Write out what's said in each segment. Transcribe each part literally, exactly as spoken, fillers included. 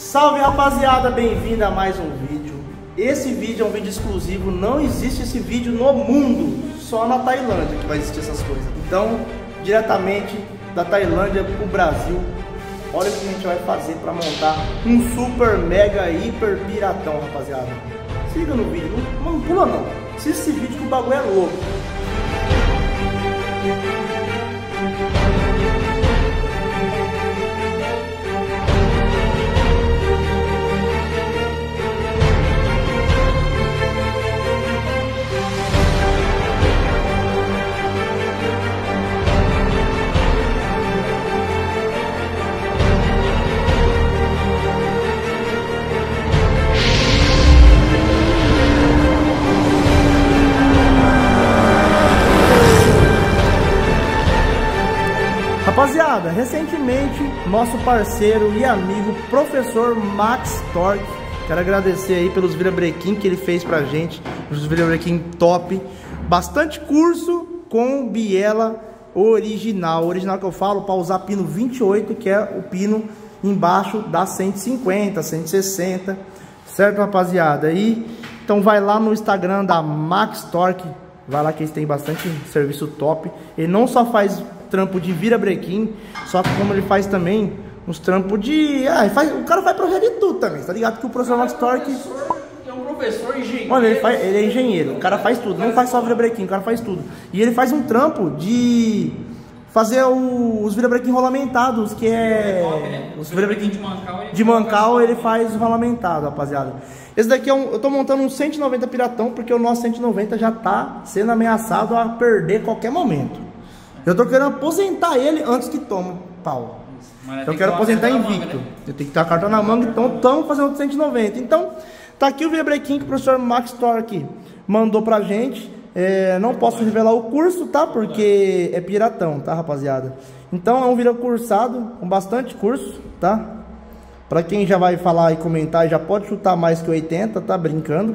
Salve rapaziada, bem-vindo a mais um vídeo. Esse vídeo é um vídeo exclusivo, não existe esse vídeo no mundo, só na Tailândia que vai existir essas coisas. Então, diretamente da Tailândia pro Brasil, olha o que a gente vai fazer para montar um super, mega, hiper piratão, rapaziada. Se liga no vídeo, não, não pula não, assiste esse vídeo que o bagulho é louco. Rapaziada, recentemente nosso parceiro e amigo professor Max Torque, quero agradecer aí pelos virabrequim que ele fez pra gente, os virabrequim top, bastante curso com biela original, original que eu falo para usar pino vinte e oito, que é o pino embaixo da cento e cinquenta, cento e sessenta, certo rapaziada? Aí, então vai lá no Instagram da Max Torque, vai lá que eles têm bastante serviço top. Ele não só faz trampo de virabrequim, só que como ele faz também uns trampos de... Ah, ele faz... o cara faz projeto de tudo também, tá ligado? Que o professor Max Torque... É um professor engenheiro. Olha, ele, faz... ele é engenheiro, o cara faz tudo, não faz só virabrequim, o cara faz tudo. E ele faz um trampo de fazer o... os virabrequim rolamentados, que é... Os virabrequim de mancal, ele... de mancal ele faz rolamentado, rapaziada. Esse daqui é um... eu tô montando um cento e noventa piratão, porque o nosso cento e noventa já tá sendo ameaçado a perder qualquer momento. Eu tô querendo aposentar ele antes que tome pau. Eu quero aposentar invicto. Né? Eu tenho que ter a carta na manga, então estamos fazendo cento e noventa. Então, tá aqui o virabrequim que o professor Max Torque mandou pra gente. É, não posso revelar o curso, tá? Porque é piratão, tá, rapaziada? Então é um vira cursado, com bastante curso, tá? Pra quem já vai falar e comentar, já pode chutar mais que oitenta, tá brincando?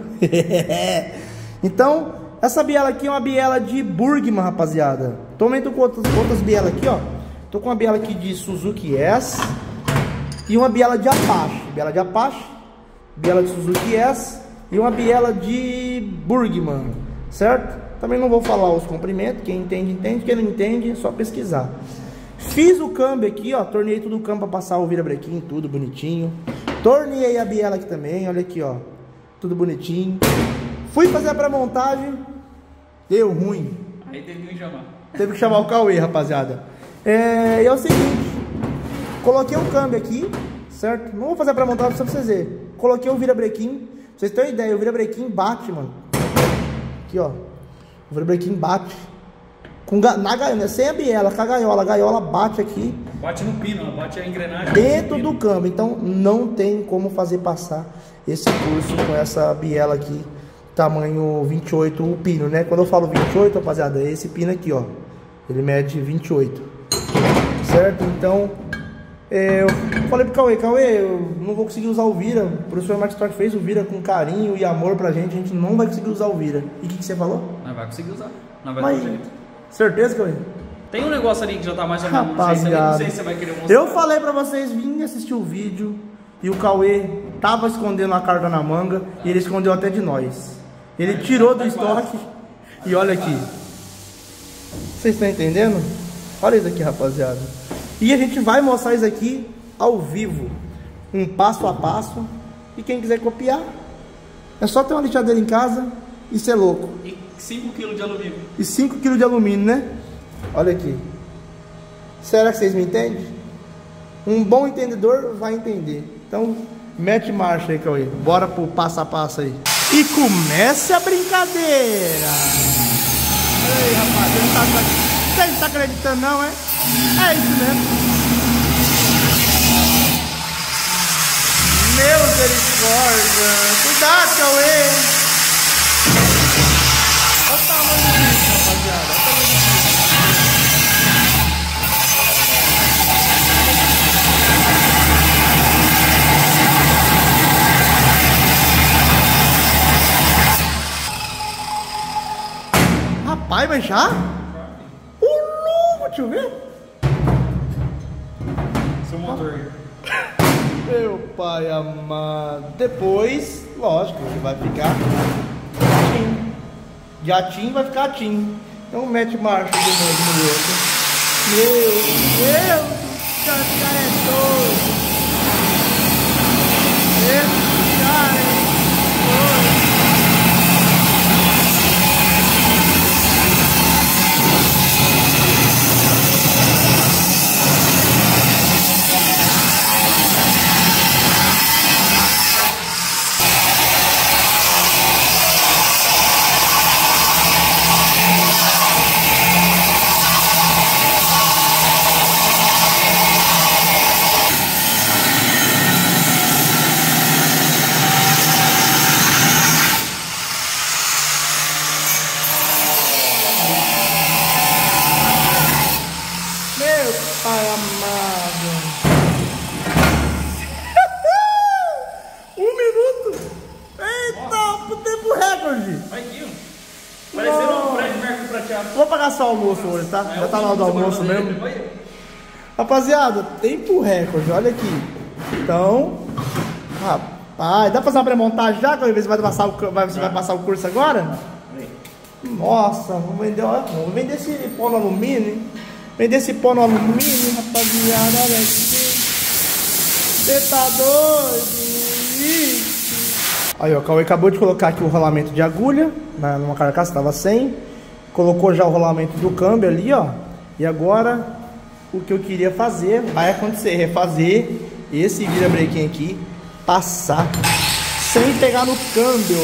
Então... essa biela aqui é uma biela de Burgman, rapaziada. Também tô com outras, outras bielas aqui, ó. Tô com uma biela aqui de Suzuki S e uma biela de Apache. Biela de Apache, biela de Suzuki S e uma biela de Burgman, certo? Também não vou falar os comprimentos, quem entende, entende. Quem não entende, é só pesquisar. Fiz o câmbio aqui, ó. Torneei tudo o câmbio pra passar o virabrequim, tudo bonitinho. Torneei a biela aqui também, olha aqui, ó. Tudo bonitinho. Fui fazer a pré-montagem, deu ruim. Aí teve que chamar. Teve que chamar o Cauê, rapaziada. É, e é o seguinte, coloquei um câmbio aqui, certo? Não vou fazer a pré-montagem só pra vocês verem. Coloquei o virabrequim, pra vocês terem ideia, o virabrequim bate, mano. Aqui, ó. O virabrequim bate. Com, na gaiola, sem a biela, com a gaiola. A gaiola bate aqui. Bate no pino, bate a engrenagem. Dentro do câmbio. Então não tem como fazer passar esse curso com essa biela aqui. Tamanho vinte e oito o pino, né? Quando eu falo vinte e oito, rapaziada, é esse pino aqui, ó. Ele mede vinte e oito. Certo? Então, é, eu falei pro Cauê, Cauê, eu não vou conseguir usar o vira. O professor Max Torque fez o vira com carinho e amor pra gente. A gente não vai conseguir usar o vira. E o que, que você falou? Não vai conseguir usar. Não vai Mas, ter jeito. Certeza, Cauê? Tem um negócio ali que já tá mais ou menos. Rapaziada, não sei se você vai querer mostrar. Eu falei pra vocês virem assistir o vídeo e o Cauê tava escondendo a carta na manga e ele escondeu até de nós. Ele tirou do estoque e olha aqui. Vocês estão entendendo? Olha isso aqui, rapaziada. E a gente vai mostrar isso aqui ao vivo, um passo a passo. E quem quiser copiar, é só ter uma lixadeira em casa e ser louco. E cinco quilos de alumínio. E cinco quilos de alumínio, né? Olha aqui. Será que vocês me entendem? Um bom entendedor vai entender. Então, mete marcha aí, Cauê. Bora pro passo a passo aí. E comece a brincadeira. Ei, rapaz, você não tá, você não tá acreditando não, é? É isso mesmo. Meu misericórdia. Cuidado, Cauê. Olha o tamanho disso, rapaziada. Olha o tamanho disso. Rapaz, mas já? O louco, deixa eu ver. Seu motor. Meu pai amado. Depois, lógico, ele vai ficar gatinho. Gatinho vai ficar gatinho. Então mete marcha de novo no outro. Meu Deus, esse cara é doido. Esse cara é doido. Pai amado. Um minuto. Eita, tempo recorde. Vai aqui, ó. Parecendo um Fred Mercury prateado. Vou pagar só o almoço hoje, tá? É, já tá na hora do almoço mesmo. Rapaziada, tempo recorde, olha aqui. Então, rapaz, dá pra fazer uma pré-montagem já? Que você vai passar o, vai, você vai passar o curso agora? Nossa, vamos vender, ó, vamos vender esse pó no alumínio, hein? Vender esse pó no alumínio, rapaziada, olha aqui. Você tá doido? Ixi. Aí, ó, o Cauê acabou de colocar aqui o rolamento de agulha, na, numa carcaça, tava sem. Colocou já o rolamento do câmbio ali, ó. E agora, o que eu queria fazer, vai acontecer, refazer esse virabrequim aqui, passar, sem pegar no câmbio.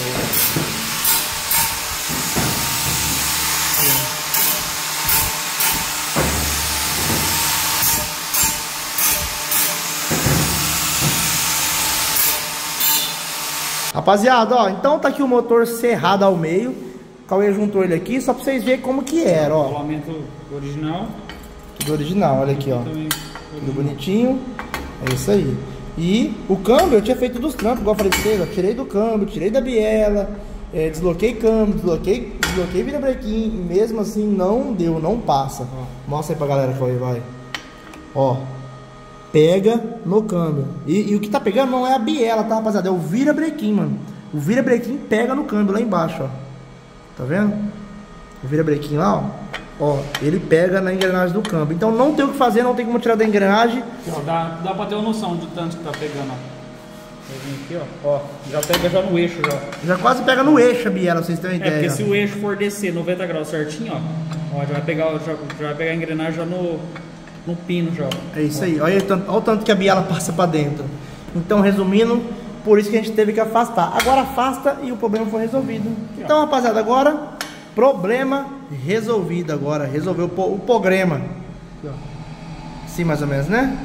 Rapaziada, ó, então tá aqui o motor serrado ao meio. O Cauê juntou ele aqui, só pra vocês verem como que era, ó. Rolamento original. Tudo original, olha aqui, ó. Tudo bonitinho. É isso aí. E o câmbio eu tinha feito dos trampos, igual eu falei pra vocês, ó. Tirei do câmbio, tirei da biela, é, desloquei câmbio, desloquei, desloquei virabrequim. E mesmo assim não deu, não passa. Ó. Mostra aí pra galera, Cauê, vai. Ó. Pega no câmbio. E, e o que tá pegando não é a biela, tá, rapaziada? É o virabrequim, mano. O virabrequim pega no câmbio lá embaixo, ó. Tá vendo? O virabrequim lá, ó. Ó, ele pega na engrenagem do câmbio. Então não tem o que fazer, não tem como tirar da engrenagem. Ó, dá, dá pra ter uma noção de tanto que tá pegando, ó. Aqui, ó. Ó, já pega já no eixo, já. Já quase pega no eixo a biela, vocês terem uma É, ideia. porque se o eixo for descer noventa graus certinho, ó. Ó, já vai pegar, já, já vai pegar a engrenagem já no... no pino já. É isso aí, olha o, tanto, olha o tanto que a biela passa pra dentro. Então, resumindo, por isso que a gente teve que afastar. Agora afasta e o problema foi resolvido. Então, rapaziada, agora problema resolvido. Agora resolveu o, o problema. Assim mais ou menos, né?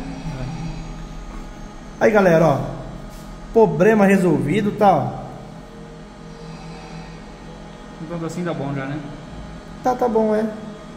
Aí, galera, ó, problema resolvido, tá, ó. Então assim dá bom já, né? Tá, tá bom, é.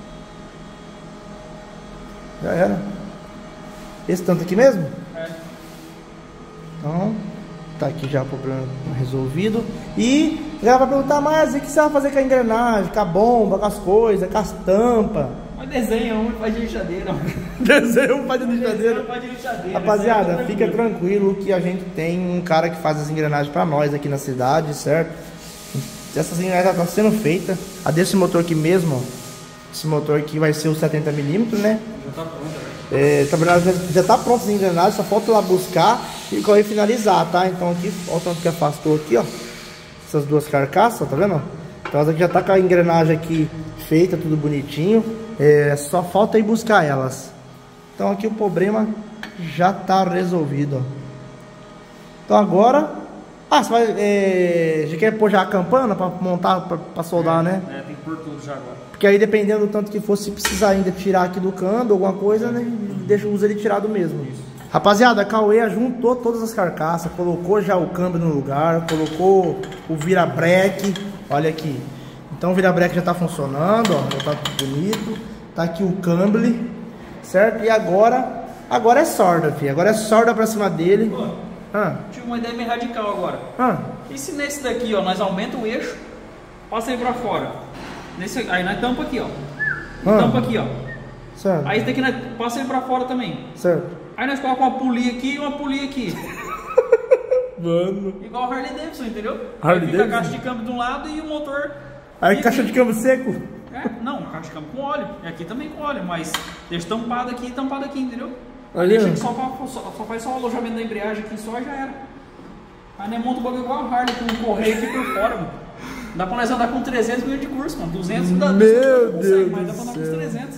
Já era. Esse tanto aqui mesmo? É. Então, tá aqui já o problema resolvido. E já vai perguntar, mas o que você vai fazer com a engrenagem, com a bomba, com as coisas, com as tampas? Mas desenha um e faz de lixadeira. Desenha um faz de lixadeira. Faz de lixadeira. Rapaziada, fica tranquilo que a gente tem um cara que faz as engrenagens pra nós aqui na cidade, certo? Essas engrenagens estão sendo feitas. A desse motor aqui mesmo, ó. Esse motor aqui vai ser o setenta milímetros, né? Já tá pronto, É, tá, já tá pronto as engrenagens, só falta lá buscar e correr finalizar, tá? Então aqui, olha o tanto que afastou aqui, ó. Essas duas carcaças, tá vendo? Então essa aqui já tá com a engrenagem aqui feita, tudo bonitinho. É, só falta ir buscar elas. Então aqui o problema já tá resolvido, ó. Então agora... Ah, você vai... É, já quer pôr já a campana pra montar, pra, pra soldar, é, né? É, tem que pôr tudo já agora. Porque aí dependendo do tanto que for, se precisar ainda tirar aqui do câmbio, alguma coisa, né? Deixa, usa ele tirado mesmo. Isso. Rapaziada, a Cauê juntou todas as carcaças, colocou já o câmbio no lugar, colocou o virabreque, olha aqui. Então o virabreque já tá funcionando, ó, já tá bonito. Tá aqui o câmbio, certo? E agora, agora é sorda, filho. Agora é sorda pra cima dele. Pô, ah. tive uma ideia meio radical agora. Ah. E se nesse daqui, ó, nós aumenta o eixo, passa ele pra fora. Nesse, aí nós tampa aqui, ó. Ah. Tampa aqui, ó. Certo. Aí esse daqui nós passa ele pra fora também. Certo. Aí nós colocamos uma polia aqui e uma polia aqui. Mano. Igual Harley Davidson, entendeu? Harley Aí fica Davidson? a caixa de câmbio de um lado e o motor... Aí caixa de câmbio seco? É, não, caixa de câmbio com óleo. E aqui também com óleo, mas deixa tampado aqui e tampado aqui, entendeu? Aí Olha. deixa que só, só, só faz só o alojamento da embreagem aqui só e já era. Aí nem monta o bagulho igual a Harley, com um correio aqui por fora, mano. Dá pra nós andar com trezentos mil de curso, mano. duzentos dá, Meu Deus consegue, Deus mas dá pra andar do com céu. trezentos.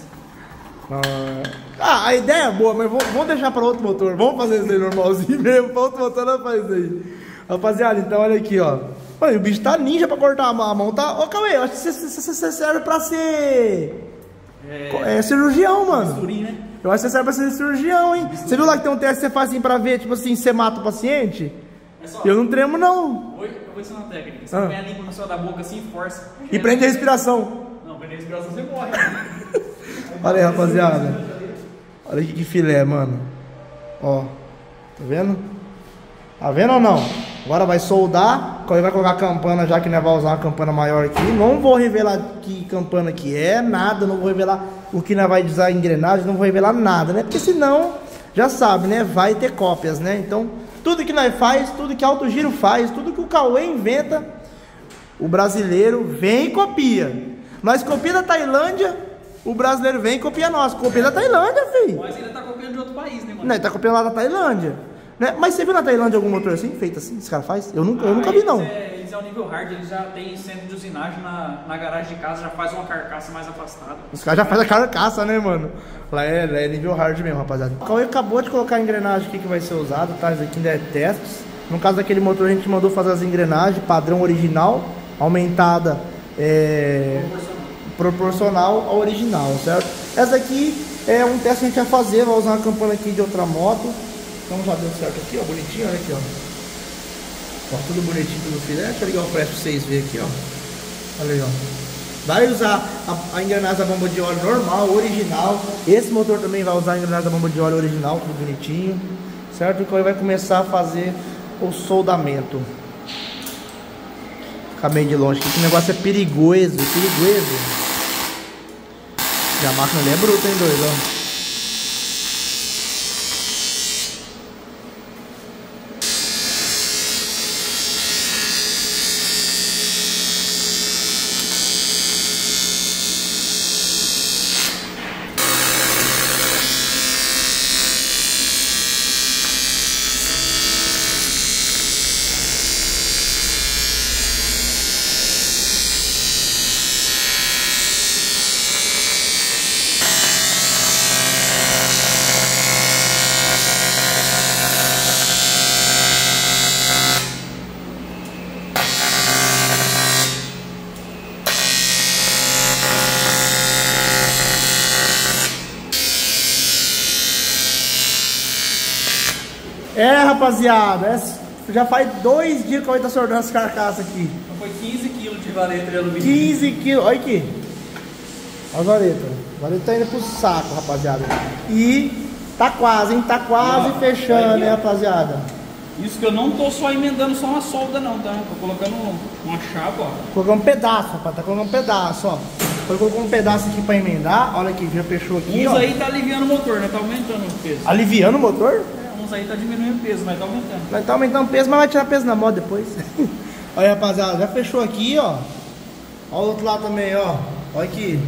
Ah, a ideia é boa, mas vamos deixar para outro motor. Vamos fazer isso aí normalzinho mesmo. Para outro motor não faz isso aí. Rapaziada, então olha aqui, ó. Olha, o bicho tá ninja pra cortar a mão, tá? Ô, Cauê, eu acho que você serve pra ser... É, é cirurgião, mano. Bisturim, né? Eu acho que você serve pra ser cirurgião, hein? Você viu lá que tem um teste que você faz assim pra ver, tipo assim, você mata o paciente? É só, Eu não tremo, não. Hoje eu vou ensinar uma técnica. Você Ah. põe a língua no céu da boca assim, força. E prende a respiração. Não, prende a respiração, você morre. Olha aí, rapaziada. Olha aqui que filé, mano. Ó, tá vendo? Tá vendo ou não? Agora vai soldar. Quando vai colocar a campana, já que nós vai usar uma campana maior aqui. Não vou revelar que campana que é, nada. Não vou revelar o que nós vai usar em engrenagem. Não vou revelar nada, né? Porque senão, já sabe, né? Vai ter cópias, né? Então, tudo que nós faz, tudo que Alto Giro faz, tudo que o Cauê inventa, o brasileiro vem e copia. Nós copia da Tailândia, o brasileiro vem e copia nós. Copia da Tailândia, filho. Mas ele tá copiando de outro país, né, mano? Né, tá copiando lá da Tailândia. Né? Mas você viu na Tailândia algum motor assim, feito assim, esse cara faz? Eu nunca, eu nunca vi, não. Eles é, eles é o nível hard, eles já tem centro de usinagem na, na garagem de casa, já faz uma carcaça mais afastada. Os caras já fazem a carcaça, né, mano? Lá é, lá é nível hard mesmo, rapaziada. O Cauê acabou de colocar a engrenagem aqui que vai ser usado, tá? Isso aqui ainda é testes. No caso daquele motor, a gente mandou fazer as engrenagens, padrão original, aumentada, é, proporcional ao original, certo? Essa aqui é um teste que a gente vai fazer, vai usar uma campana aqui de outra moto. Então já deu certo aqui, ó, bonitinho, olha aqui, ó. Ó, tudo bonitinho, tudo filé. Deixa eu ligar o flash pra vocês verem aqui, ó. Olha aí, ó. Vai usar a, a engrenagem da bomba de óleo normal, original. Esse motor também vai usar a engrenagem da bomba de óleo original, tudo bonitinho. Certo? Então ele vai começar a fazer o soldamento. Ficar meio de longe, que esse negócio é perigoso, perigoso. E a máquina ali é bruta, hein, doido, ó. É, rapaziada, é, já faz dois dias que eu estou soldando essa carcaça aqui. Então foi quinze quilos de vareta de alumínio. quinze quilos, olha aqui. Olha as varetas. A vareta tá indo pro saco, rapaziada. E tá quase, hein? Tá quase Ó, fechando, aqui, né, ó. rapaziada? Isso que eu não tô só emendando só uma solda não, tá? Tô colocando uma chapa, ó. Colocando um pedaço, rapaz. Tá colocando um pedaço, ó. Foi colocando um pedaço aqui pra emendar. Olha aqui, já fechou aqui, Uns ó. aí tá aliviando o motor, né? Tá aumentando o peso. Aliviando o motor? É, uns aí tá diminuindo o peso, mas tá aumentando. Vai tá aumentando o peso, mas vai tirar peso na moto depois. Olha aí, rapaziada, já fechou aqui, ó. Olha o outro lado também, ó. Olha aqui.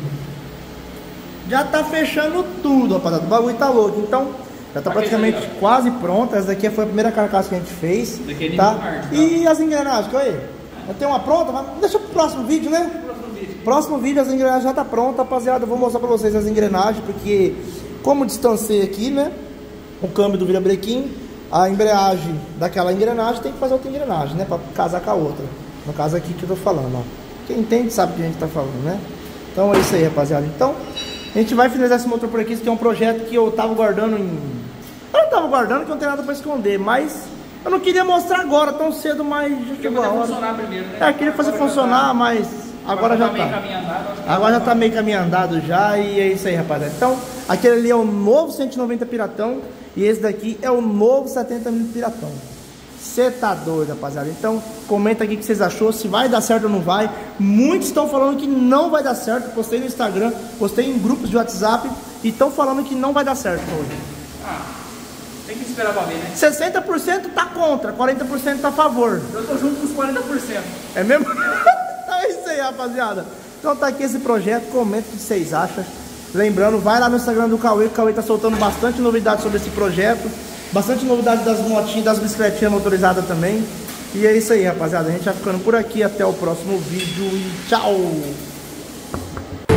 Já tá fechando tudo, rapaziada. O bagulho tá louco. Então, já tá praticamente ali, quase pronta. Essa daqui foi a primeira carcaça que a gente fez. Daqui é nível Tá? hard, tá? E as engrenagens, olha aí. Já tem uma pronta, mas deixa pro próximo vídeo, né? Próximo vídeo. Próximo vídeo as engrenagens já tá pronta, rapaziada. Eu vou mostrar pra vocês as engrenagens, porque como distanciei aqui, né? O câmbio do virabrequim, a embreagem daquela engrenagem tem que fazer outra engrenagem, né? Pra casar com a outra. No caso aqui que eu tô falando, ó. Quem entende sabe o que a gente tá falando, né? Então é isso aí, rapaziada. Então, a gente vai finalizar esse motor por aqui. Esse aqui é um projeto que eu tava guardando em... Eu não tava guardando, que não tem nada pra esconder, mas eu não queria mostrar agora tão cedo, mas já Queria chegou a fazer hora. funcionar primeiro, né? É, queria fazer Agora já funcionar, tá- mas agora já meio tá. caminho andado, acho que Agora já tá meio caminho andado já, e é isso aí, rapaziada. Então, aquele ali é o novo cento e noventa Piratão, e esse daqui é o novo setenta milímetros Piratão. Você tá doido, rapaziada. Então, comenta aqui o que vocês achou, se vai dar certo ou não vai. Muitos estão falando que não vai dar certo. Postei no Instagram, postei em grupos de WhatsApp, e estão falando que não vai dar certo hoje. Ah, Tem que esperar pra ver, né? sessenta por cento tá contra, quarenta por cento tá a favor. Eu tô junto com os quarenta por cento. É mesmo? Então é isso aí, rapaziada. Então tá aqui esse projeto, comenta o que vocês acham. Lembrando, vai lá no Instagram do Cauê, que o Cauê tá soltando bastante novidades sobre esse projeto. Bastante novidades das motinhas, das bicicletinhas motorizadas também. E é isso aí, rapaziada. A gente vai ficando por aqui. Até o próximo vídeo e tchau!